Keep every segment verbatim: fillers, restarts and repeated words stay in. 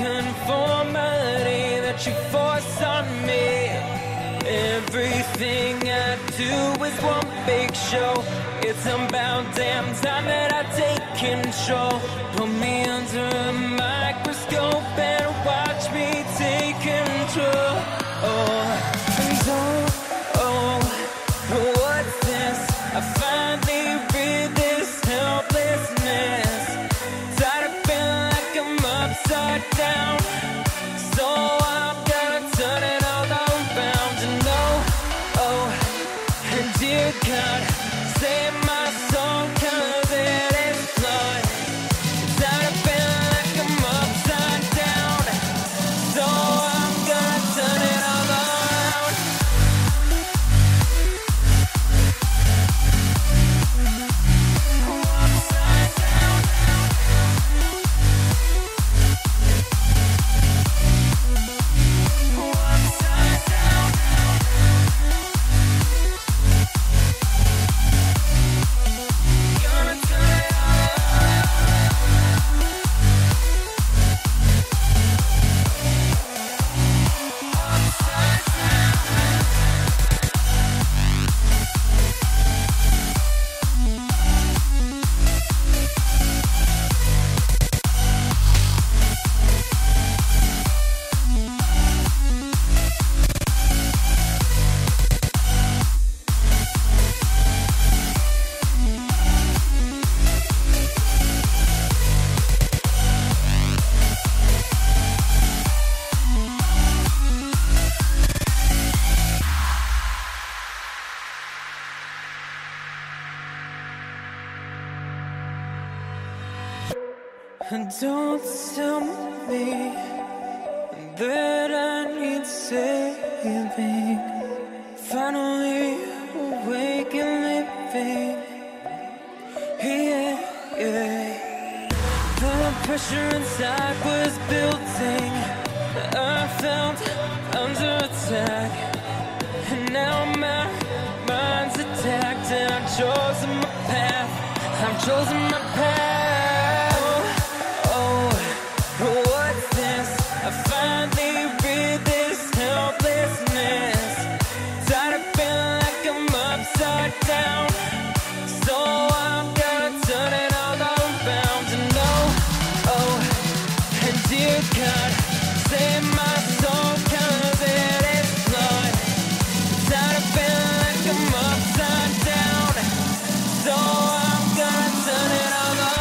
conformity that you force on me. Everything I do is one big show. It's about damn time that I take control. Put me under a microscope and watch me take control. Oh, and oh, oh, what's this? I finally read this helplessness. Tired of feeling like I'm upside down, so I'm gonna turn it all around. And oh, oh, and dear God, save my soul, cause it is flawed. Tired of feeling like I'm upside down, so I'm gonna turn it all around. Upside down. Upside down. Gonna turn it all upside And don't tell me that I need saving. Finally awake and living. Yeah, yeah. The pressure inside was building. I felt under attack, and now my mind's attacked. And I've chosen my path. I've chosen my path. What's this? I finally read this helplessness. Tired of feeling like I'm upside down, so I'm gonna turn it all around. And oh, oh, and dear God, save my soul, cause it is flawed. Tired of feeling like I'm upside down, so I'm gonna turn it all around.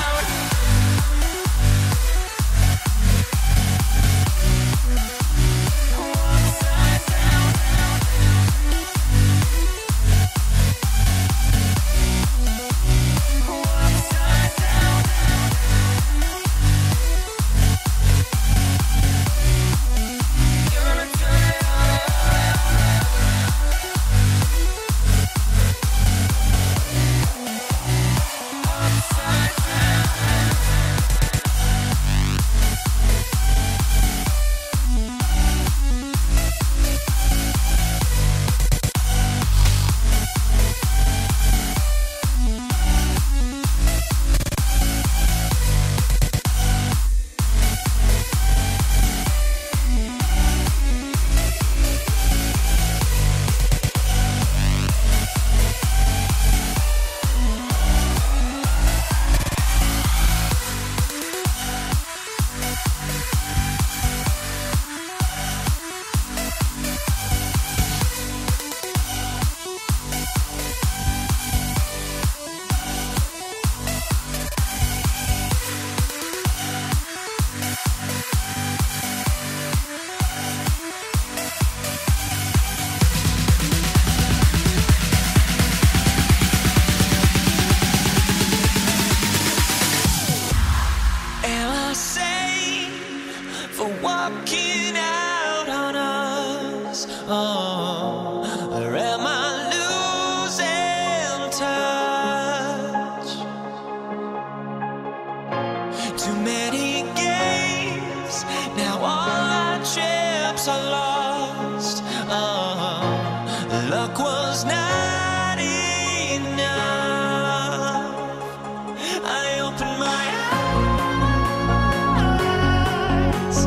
Walking out on us, oh, or am I losing touch? Too many games, now all our chips are lost. Oh, luck was not enough. I opened my eyes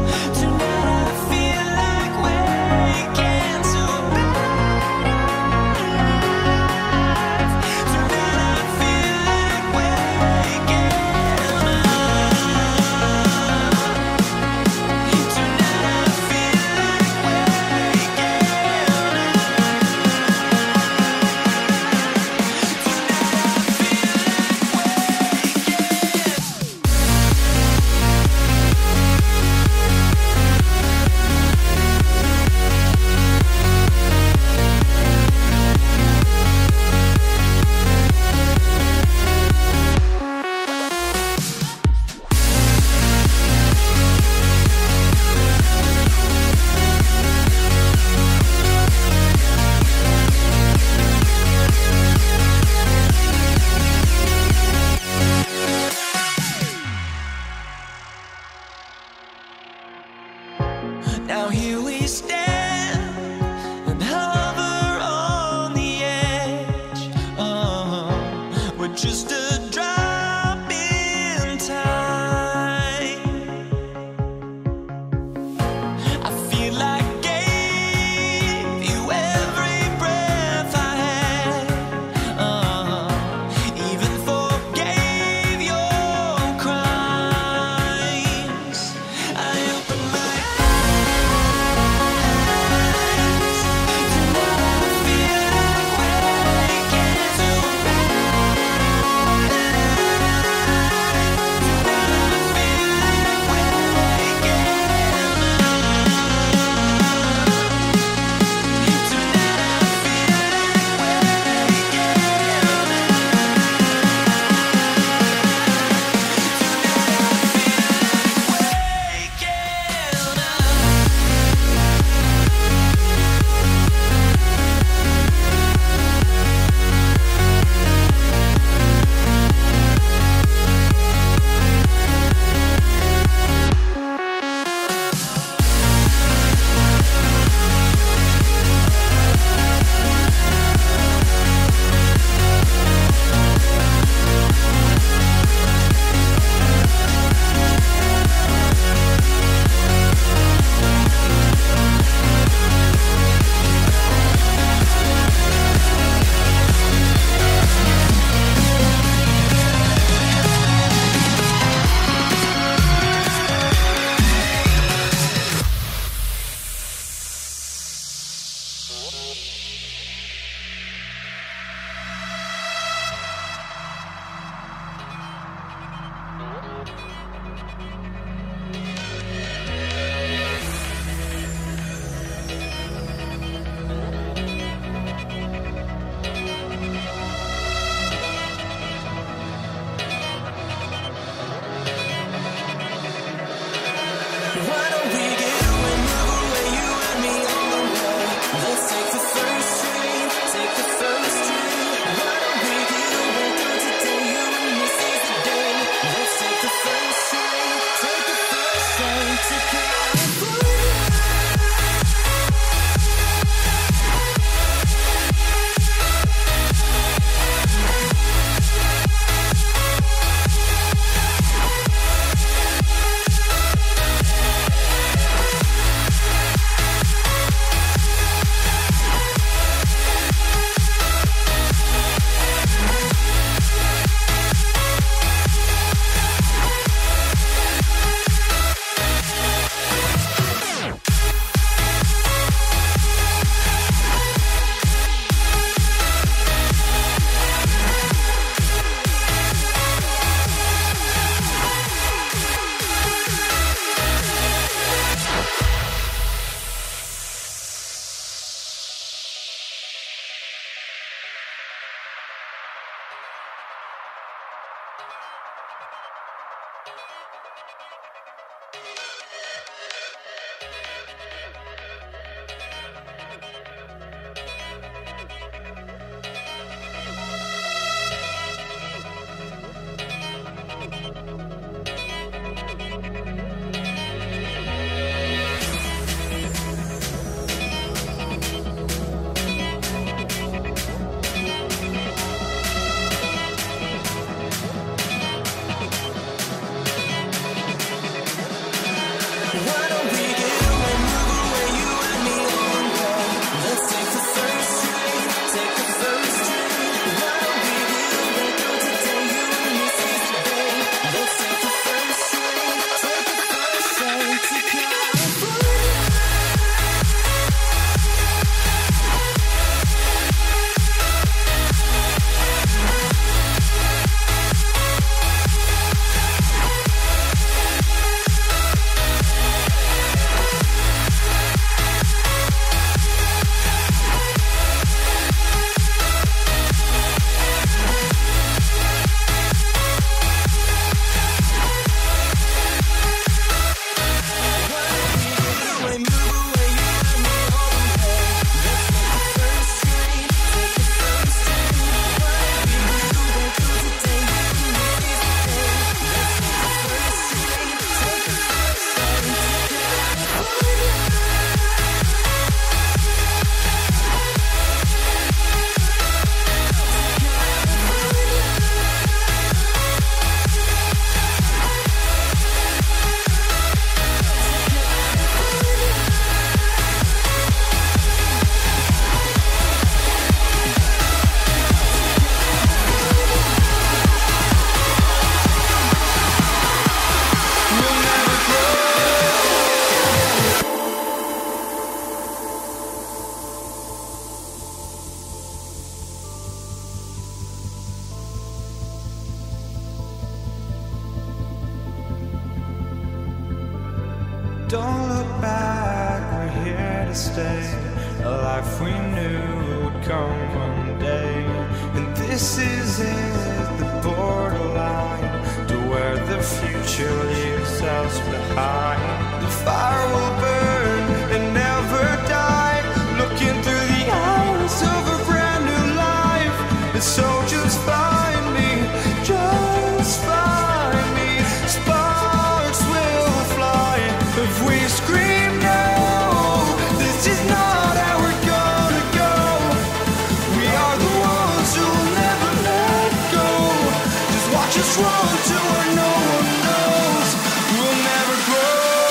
Don't look back, we're here to stay. A life we knew would come one day. And this is it, the borderline to where the future leaves us behind. The fire will burn and never die, looking through the eyes of a brand new life. And so just find me, just find me. Sparks will fly if we scream no. This is not how we're gonna go. We are the ones who will never let go. Just watch us run to where no one knows. We'll never grow.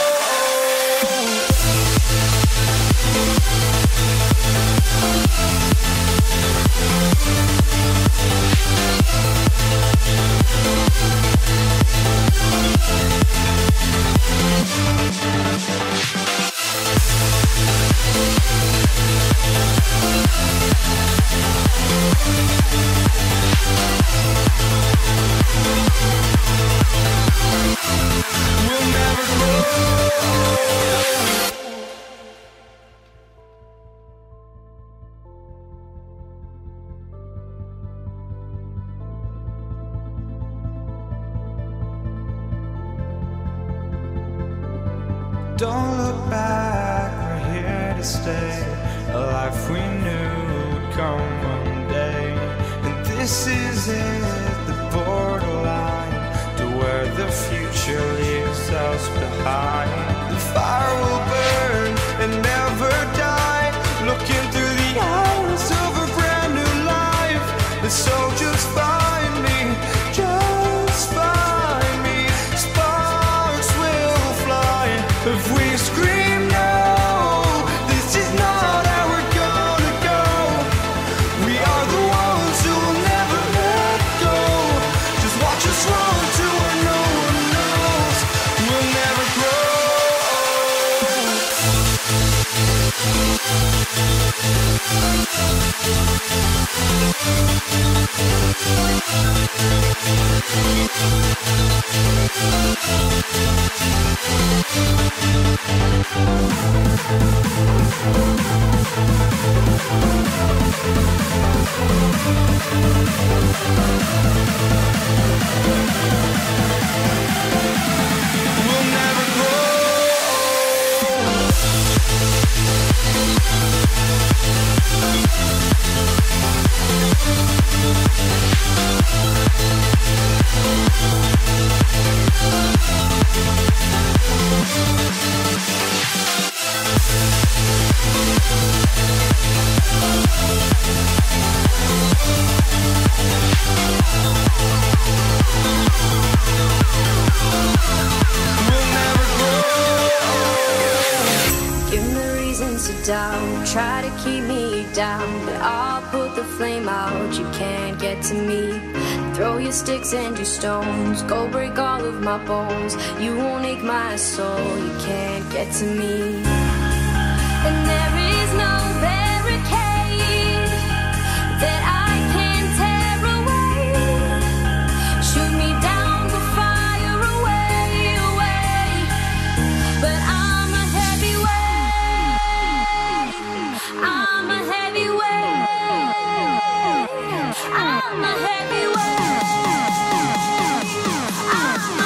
We'll never grow. Don't look back, we're here to stay. A life we knew would come one day. And this is it, the borderline to where the future leaves us behind. The fire will burn and never die, looking through the eyes of a brand new life. And so just find me, just find me. Sparks will fly if we scream no. This is not how we're gonna go. We are the ones who will never let go. Just watch us run to where no one knows. We'll never grow. We'll never grow. Doubt, try to keep me down, but I'll put the flame out. You can't get to me. Throw your sticks and your stones, go break all of my bones. You won't ache my soul. You can't get to me. And there is no barricade that I can tear away. Shoot me down, go fire away, away. But I'm a heavyweight. I'm a heavyweight. I'm a heavyweight. I'm a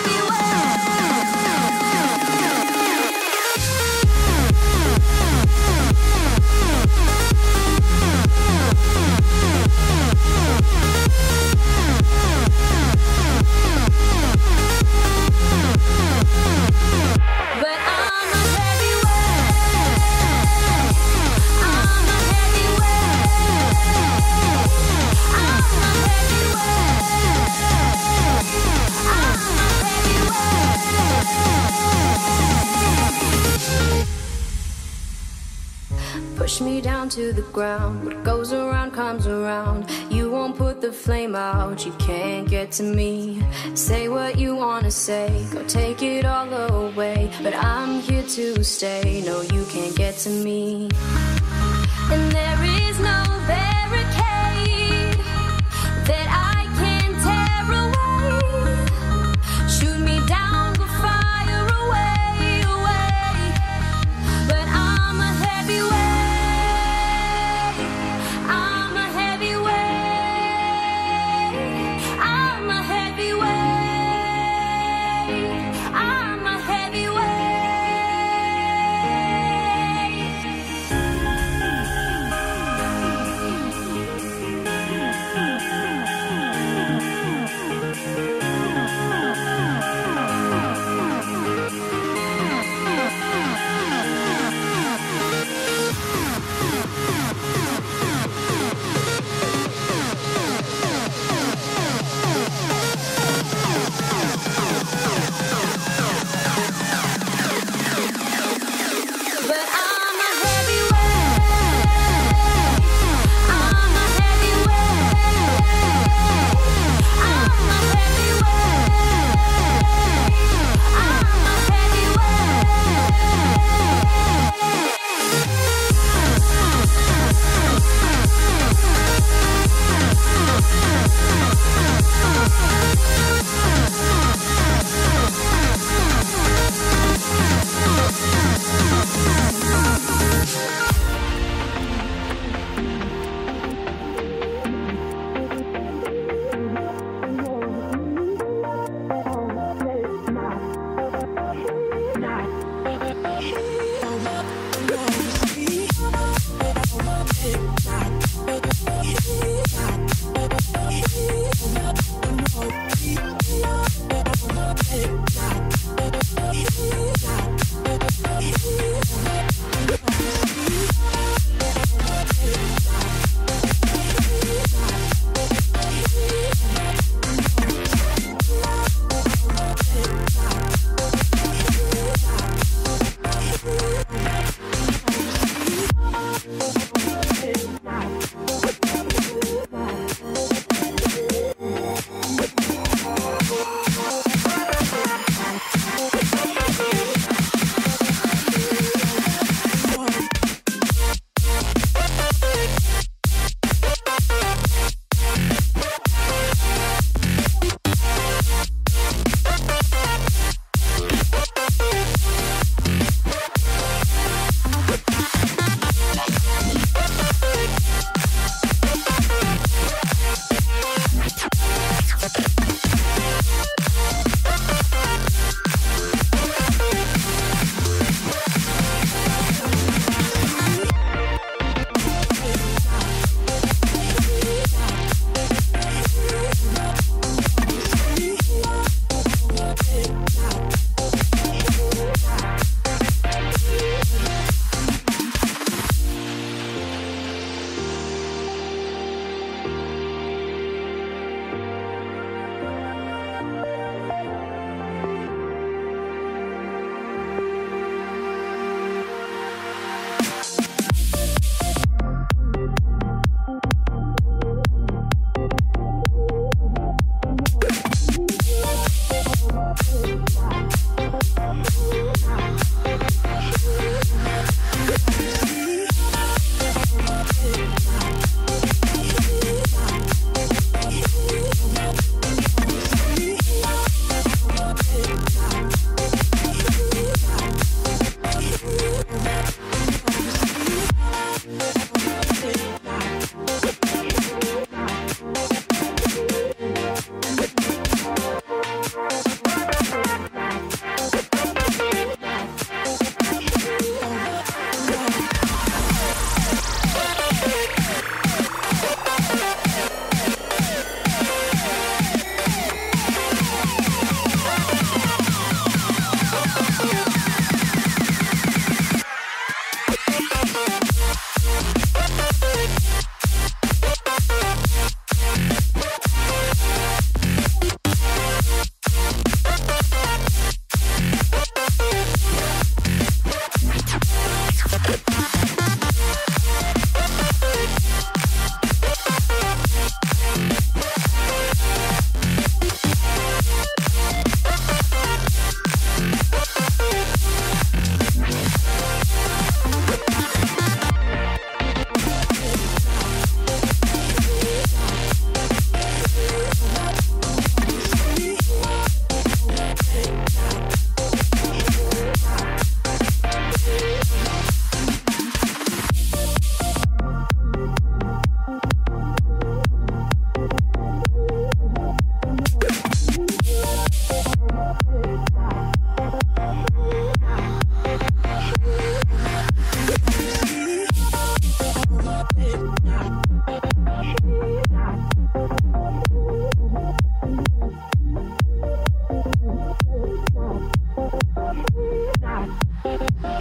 Push me down to the ground. What goes around comes around. You won't put the flame out. You can't get to me. Say what you wanna say, go take it all away. But I'm here to stay. No, you can't get to me. And there is no barricade that I can tear away. Shoot me down, go fire away, away.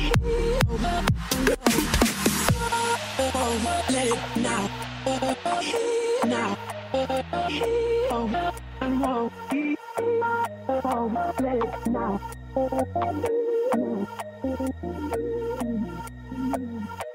Let it now, now. Oh, oh, oh, let it now.